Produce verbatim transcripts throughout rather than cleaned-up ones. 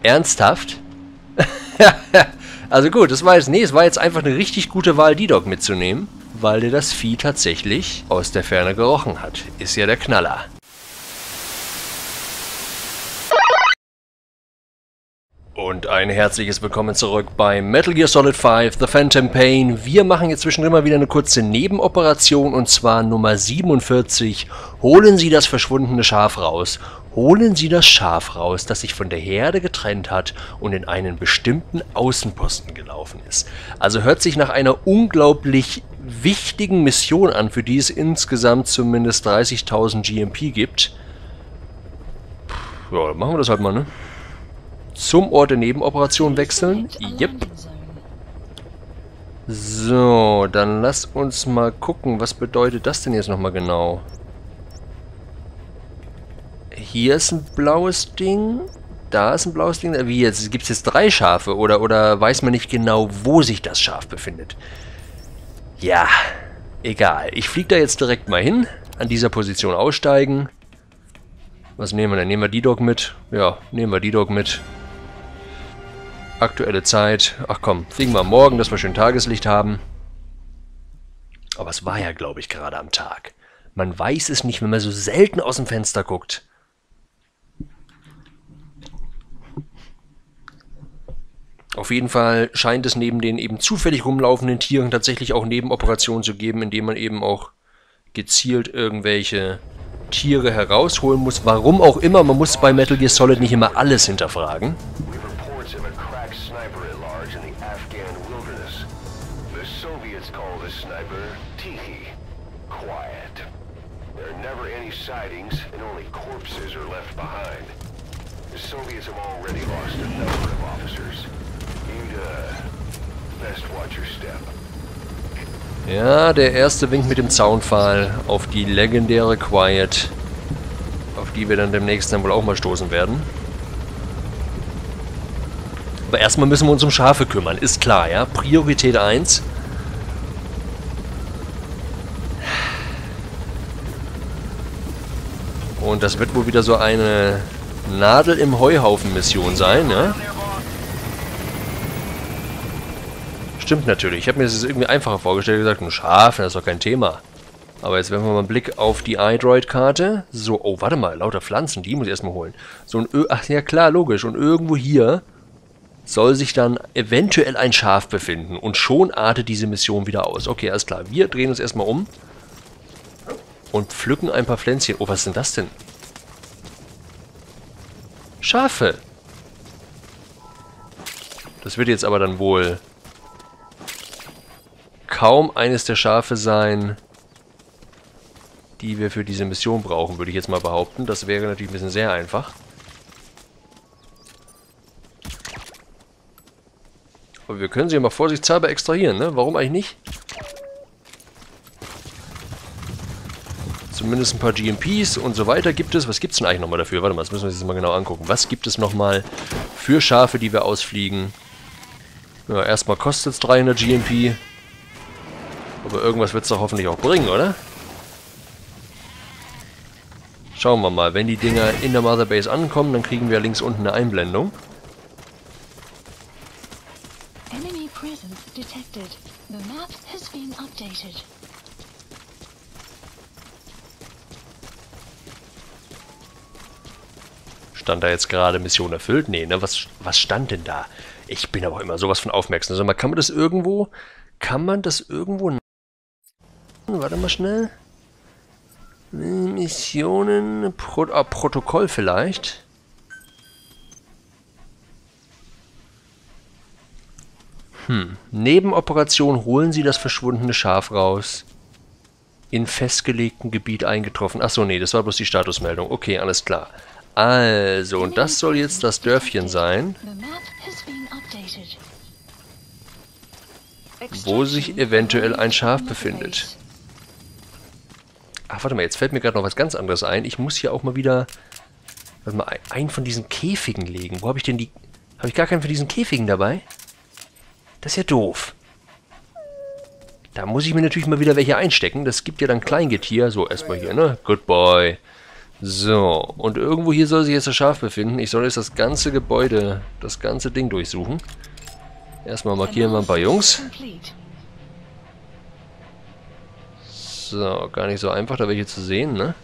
Ernsthaft? Also gut, das war jetzt, nee, es war jetzt einfach eine richtig gute Wahl, D-Dog mitzunehmen, weil der das Vieh tatsächlich aus der Ferne gerochen hat. Ist ja der Knaller. Und ein herzliches Willkommen zurück bei Metal Gear Solid fünf, The Phantom Pain. Wir machen jetzt zwischendrin mal wieder eine kurze Nebenoperation, und zwar Nummer siebenundvierzig. Holen Sie das verschwundene Schaf raus. Holen Sie das Schaf raus, das sich von der Herde getrennt hat und in einen bestimmten Außenposten gelaufen ist. Also hört sich nach einer unglaublich wichtigen Mission an, für die es insgesamt zumindest dreißigtausend G M P gibt. Ja, dann machen wir das halt mal, ne? Zum Ort der Nebenoperation wechseln. Yep. So, dann lass uns mal gucken, was bedeutet das denn jetzt nochmal genau? Hier ist ein blaues Ding. Da ist ein blaues Ding. Wie jetzt? Gibt es jetzt drei Schafe? Oder, oder weiß man nicht genau, wo sich das Schaf befindet? Ja, egal. Ich fliege da jetzt direkt mal hin. An dieser Position aussteigen. Was nehmen wir denn? Nehmen wir D-Dog mit? Ja, nehmen wir D-Dog mit. Aktuelle Zeit. Ach komm, fliegen wir morgen, dass wir schön Tageslicht haben. Aber es war ja, glaube ich, gerade am Tag. Man weiß es nicht, wenn man so selten aus dem Fenster guckt. Auf jeden Fall scheint es neben den eben zufällig rumlaufenden Tieren tatsächlich auch Nebenoperationen zu geben, indem man eben auch gezielt irgendwelche Tiere herausholen muss. Warum auch immer, man muss bei Metal Gear Solid nicht immer alles hinterfragen. Sightings and only corpses are left behind. The Soviets have already lost a number of officers. You'd uh, best watch your step. Ja, der erste winkt mit dem Zaunpfahl auf die legendäre Quiet, auf die wir dann demnächst dann wohl auch mal stoßen werden. Aber erstmal müssen wir uns um Schafe kümmern, ist klar, ja? Priorität eins. Und das wird wohl wieder so eine Nadel im Heuhaufen-Mission sein, ne? Stimmt natürlich. Ich habe mir das jetzt irgendwie einfacher vorgestellt, gesagt, ein Schaf, das ist doch kein Thema. Aber jetzt werfen wir mal einen Blick auf die iDroid-Karte. So, oh, warte mal, lauter Pflanzen, die muss ich erstmal holen. So ein Ö Ach ja, klar, logisch. Und irgendwo hier soll sich dann eventuell ein Schaf befinden. Und schon artet diese Mission wieder aus. Okay, alles klar. Wir drehen uns erstmal um. Und pflücken ein paar Pflänzchen. Oh, was ist denn das denn? Schafe. Das wird jetzt aber dann wohl kaum eines der Schafe sein, die wir für diese Mission brauchen, würde ich jetzt mal behaupten. Das wäre natürlich ein bisschen sehr einfach. Aber wir können sie ja mal vorsichtshalber extrahieren, ne? Warum eigentlich nicht? Zumindest ein paar G M Ps und so weiter gibt es. Was gibt es denn eigentlich nochmal dafür? Warte mal, das müssen wir uns jetzt mal genau angucken. Was gibt es nochmal für Schafe, die wir ausfliegen? Ja, erstmal kostet es dreihundert G M P. Aber irgendwas wird es doch hoffentlich auch bringen, oder? Schauen wir mal. Wenn die Dinger in der Mother Base ankommen, dann kriegen wir links unten eine Einblendung. Enemy presence detected. The map has been updated. Stand da jetzt gerade Mission erfüllt? Nee, ne? Was, was stand denn da? Ich bin aber auch immer sowas von aufmerksam. Also, kann man das irgendwo... Kann man das irgendwo... Warte mal schnell. Missionen... Pro, ah, Protokoll vielleicht? Hm. Nebenoperation holen Sie das verschwundene Schaf raus. In festgelegtem Gebiet eingetroffen. Achso, nee, das war bloß die Statusmeldung. Okay, alles klar. Also, und das soll jetzt das Dörfchen sein, wo sich eventuell ein Schaf befindet. Ach, warte mal, jetzt fällt mir gerade noch was ganz anderes ein. Ich muss hier auch mal wieder, warte mal, einen von diesen Käfigen legen. Wo habe ich denn die... Habe ich gar keinen von diesen Käfigen dabei? Das ist ja doof. Da muss ich mir natürlich mal wieder welche einstecken. Das gibt ja dann Kleingetier. So, erstmal hier, ne? Good boy. So, und irgendwo hier soll sich jetzt das Schaf befinden. Ich soll jetzt das ganze Gebäude, das ganze Ding durchsuchen. Erstmal markieren wir ein paar Jungs. So, gar nicht so einfach, da welche zu sehen, ne?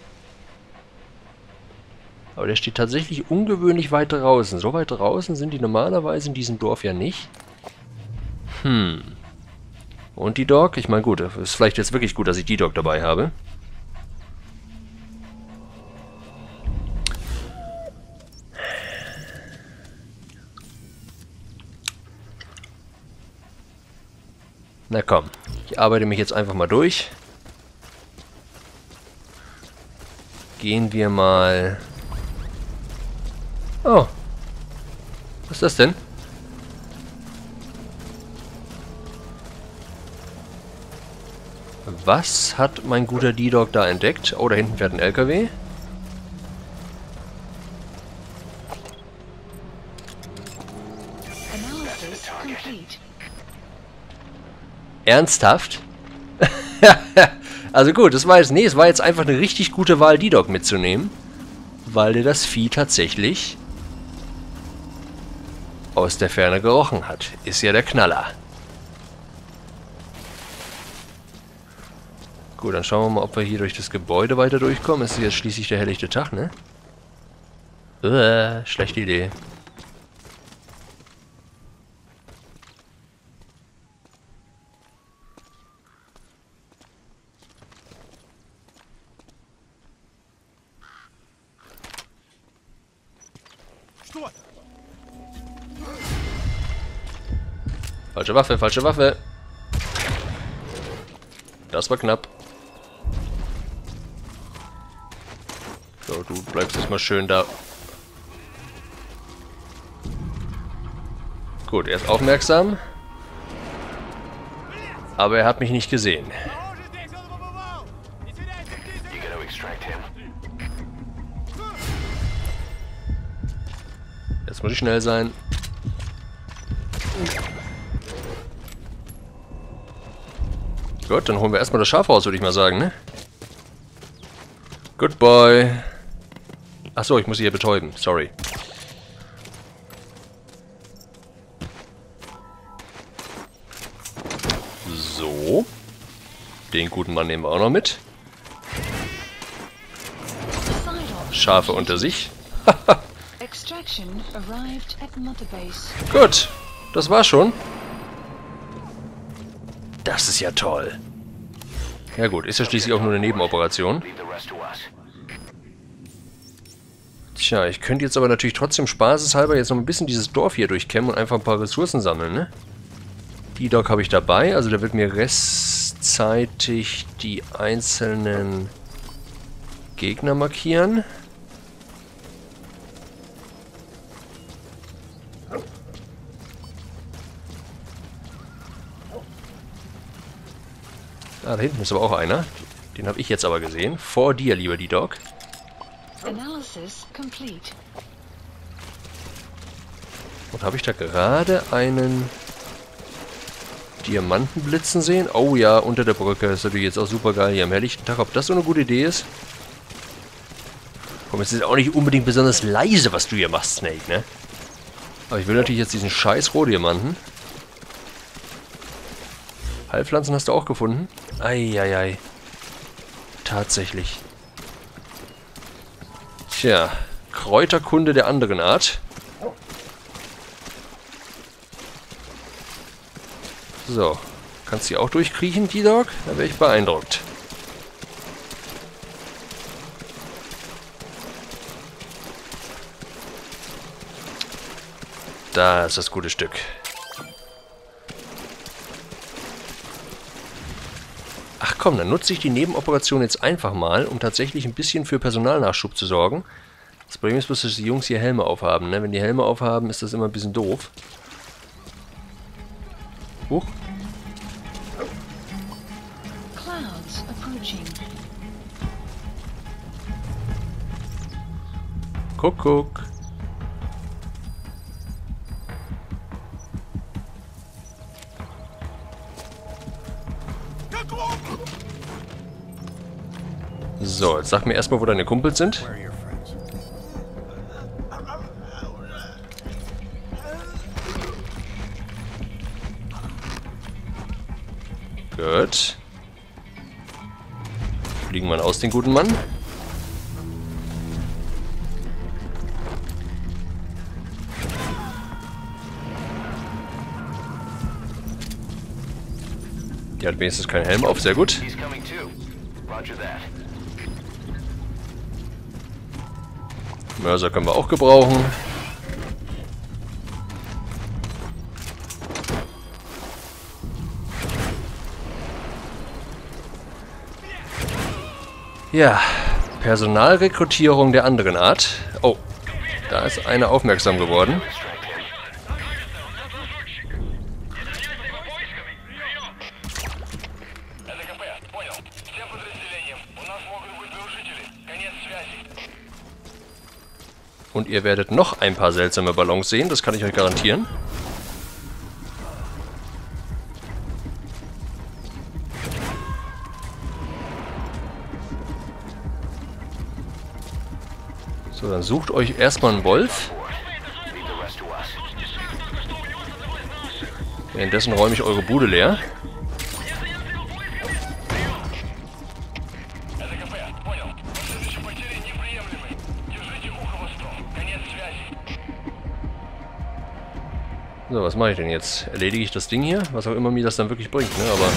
Aber der steht tatsächlich ungewöhnlich weit draußen. So weit draußen sind die normalerweise in diesem Dorf ja nicht. Hm. Und die Dog? Ich meine, gut, ist vielleicht jetzt wirklich gut, dass ich die Dog dabei habe. Na komm, ich arbeite mich jetzt einfach mal durch. Gehen wir mal... Oh. Was ist das denn? Was hat mein guter D-Dog da entdeckt? Oh, da hinten fährt ein L K W. Ernsthaft? Also gut, das war jetzt... Nee, es war jetzt einfach eine richtig gute Wahl, D-Dog mitzunehmen. Weil der das Vieh tatsächlich aus der Ferne gerochen hat. Ist ja der Knaller. Gut, dann schauen wir mal, ob wir hier durch das Gebäude weiter durchkommen. Es ist jetzt schließlich der helllichte Tag, ne? Uah, schlechte Idee. Falsche Waffe, falsche Waffe. Das war knapp. So, du bleibst jetzt mal schön da. Gut, er ist aufmerksam. Aber er hat mich nicht gesehen. Jetzt muss ich schnell sein. Gut, dann holen wir erstmal das Schaf raus, würde ich mal sagen, ne? Good boy. Achso, ich muss sie hier betäuben. Sorry. So. Den guten Mann nehmen wir auch noch mit. Schafe unter sich. Gut, das war's schon. Das ist ja toll. Ja gut, ist ja schließlich auch nur eine Nebenoperation. Tja, ich könnte jetzt aber natürlich trotzdem spaßeshalber jetzt noch ein bisschen dieses Dorf hier durchkämmen und einfach ein paar Ressourcen sammeln, ne? Die Dog habe ich dabei, also der wird mir restzeitig die einzelnen Gegner markieren. Ah, da hinten ist aber auch einer. Den habe ich jetzt aber gesehen. Vor dir, lieber D-Dog. Und habe ich da gerade einen Diamanten blitzen sehen? Oh ja, unter der Brücke. Das ist natürlich jetzt auch super geil hier am helllichten Tag. Ob das so eine gute Idee ist? Komm, es ist auch nicht unbedingt besonders leise, was du hier machst, Snake, ne? Aber ich will natürlich jetzt diesen scheiß Rohdiamanten. Heilpflanzen hast du auch gefunden? Eieiei. Tatsächlich. Tja, Kräuterkunde der anderen Art. So, kannst du hier auch durchkriechen, D-Dog? Da wäre ich beeindruckt. Da ist das gute Stück. Ach komm, dann nutze ich die Nebenoperation jetzt einfach mal, um tatsächlich ein bisschen für Personalnachschub zu sorgen. Das Problem ist bloß, dass die Jungs hier Helme aufhaben, ne? Wenn die Helme aufhaben, ist das immer ein bisschen doof. Huch. Guck, guck. So, jetzt sag mir erstmal, wo deine Kumpels sind. Gut. Fliegen wir aus, den guten Mann. Die hat wenigstens keinen Helm auf, sehr gut. Mörser können wir auch gebrauchen. Ja, Personalrekrutierung der anderen Art. Oh, da ist einer aufmerksam geworden. Und ihr werdet noch ein paar seltsame Ballons sehen, das kann ich euch garantieren. So, dann sucht euch erstmal einen Wolf. Währenddessen räume ich eure Bude leer. So, was mache ich denn jetzt? Erledige ich das Ding hier? Was auch immer mir das dann wirklich bringt, ne? Aber...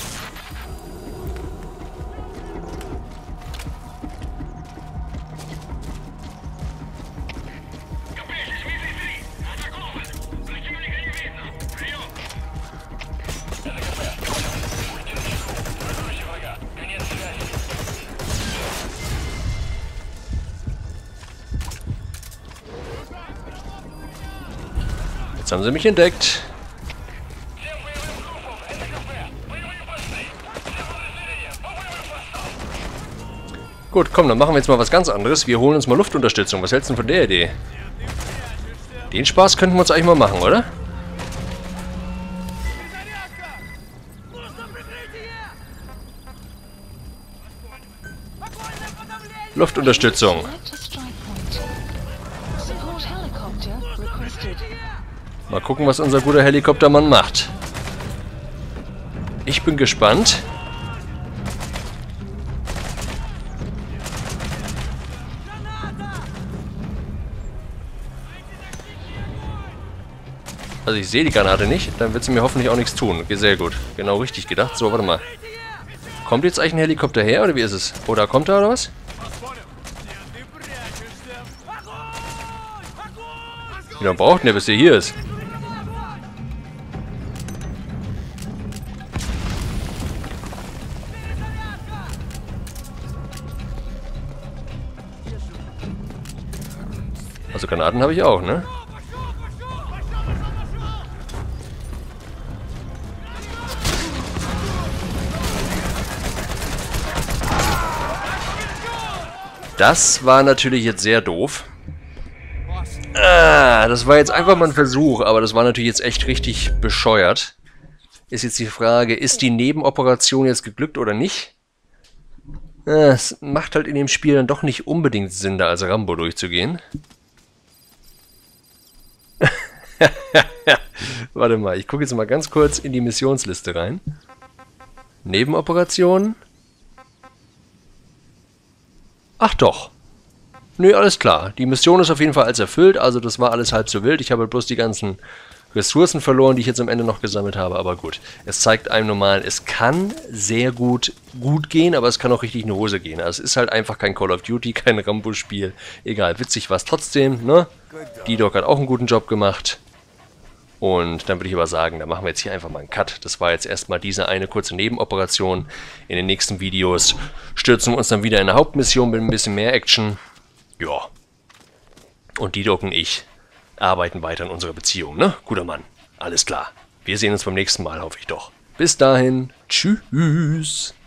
Jetzt haben sie mich entdeckt. Gut, komm, dann machen wir jetzt mal was ganz anderes. Wir holen uns mal Luftunterstützung. Was hältst du denn von der Idee? Den Spaß könnten wir uns eigentlich mal machen, oder? Luftunterstützung. Mal gucken, was unser guter Helikoptermann macht. Ich bin gespannt. Also ich sehe die Granate nicht, dann wird sie mir hoffentlich auch nichts tun. Okay, sehr gut. Genau richtig gedacht. So, warte mal. Kommt jetzt eigentlich ein Helikopter her, oder wie ist es? Oder kommt er, oder was? Wie lange braucht denn der, bis der hier ist? Also Granaten habe ich auch, ne? Das war natürlich jetzt sehr doof. Ah, das war jetzt einfach mal ein Versuch, aber das war natürlich jetzt echt richtig bescheuert. Ist jetzt die Frage, ist die Nebenoperation jetzt geglückt oder nicht? Es macht halt in dem Spiel dann doch nicht unbedingt Sinn, da als Rambo durchzugehen. Warte mal, ich gucke jetzt mal ganz kurz in die Missionsliste rein. Nebenoperationen. Ach doch. Nö, alles klar. Die Mission ist auf jeden Fall als erfüllt, also das war alles halb so wild. Ich habe bloß die ganzen Ressourcen verloren, die ich jetzt am Ende noch gesammelt habe, aber gut. Es zeigt einem normal, es kann sehr gut gut gehen, aber es kann auch richtig in die Hose gehen. Also es ist halt einfach kein Call of Duty, kein Rambo-Spiel. Egal, witzig war es trotzdem, ne? D-Dog hat auch einen guten Job gemacht. Und dann würde ich aber sagen, da machen wir jetzt hier einfach mal einen Cut. Das war jetzt erstmal diese eine kurze Nebenoperation. In den nächsten Videos stürzen wir uns dann wieder in eine Hauptmission mit ein bisschen mehr Action. Ja. Und D-Dog und ich arbeiten weiter an unserer Beziehung, ne? Guter Mann. Alles klar. Wir sehen uns beim nächsten Mal, hoffe ich doch. Bis dahin. Tschüss.